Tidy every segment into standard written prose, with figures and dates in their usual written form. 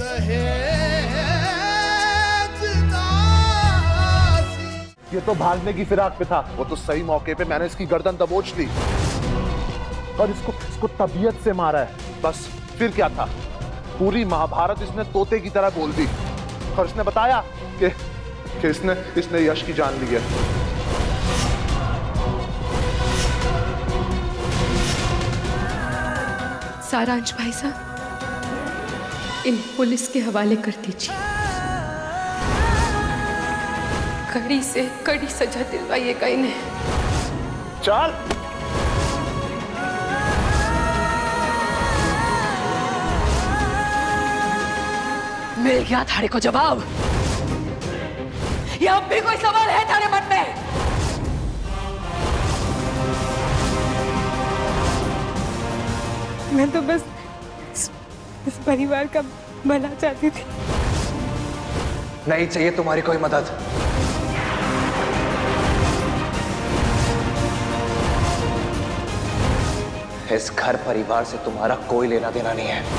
ये तो भागने की फिराक पे था, वो तो सही मौके पे मैंने इसकी गर्दन दबोच ली और इसको तबीयत से मारा है। बस फिर क्या था, पूरी महाभारत इसने तोते की तरह बोल दी और इसने बताया कि इसने यश की जान ली है। सारांश भाई साहब, इन पुलिस के हवाले कर दीजिए। कड़ी से कड़ी सजा दिलवाइएगा इन्हें। चल। मिल गया थारे को जवाब। या अब भी कोई सवाल है थारे मन में? मैं तो बस इस परिवार का भला चाहती थी। नहीं चाहिए तुम्हारी कोई मदद। इस घर परिवार से तुम्हारा कोई लेना देना नहीं है।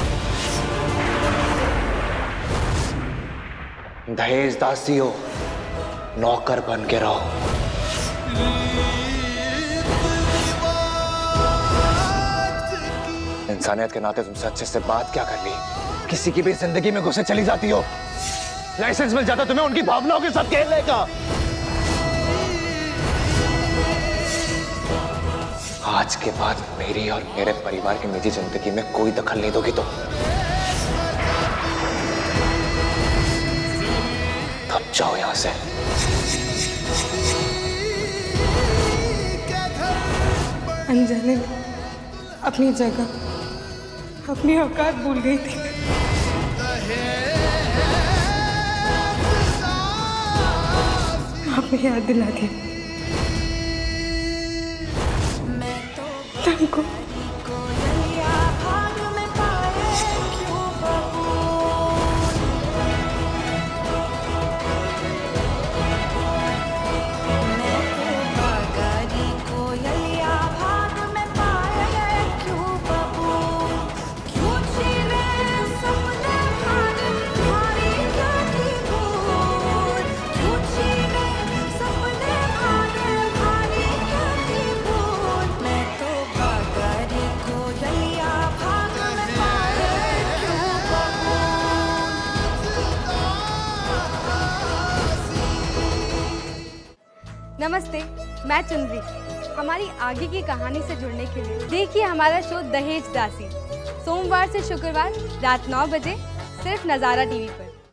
दहेज दासी हो, नौकर बन के रहो। इंसानियत के नाते तुमसे अच्छे से बात क्या कर ली? किसी की भी जिंदगी में घुसे चली जाती हो। लाइसेंस मिल जाता तुम्हें उनकी भावनाओं के साथ खेलने का। आज के बाद मेरी और मेरे परिवार की निजी जिंदगी में कोई दखल नहीं दोगी तो अब जाओ यहां से। अनजाने में अपनी जगह, अपनी औकात भूल गई थी। आपने याद दिला दिया तुमको। नमस्ते, मैं चुनरी। हमारी आगे की कहानी से जुड़ने के लिए देखिए हमारा शो दहेज दासी, सोमवार से शुक्रवार रात 9 बजे सिर्फ नज़ारा टीवी पर।